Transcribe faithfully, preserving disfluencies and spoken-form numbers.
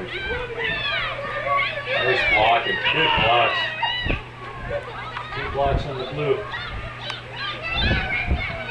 Nice blocking. Good blocks. Good blocks on the blue.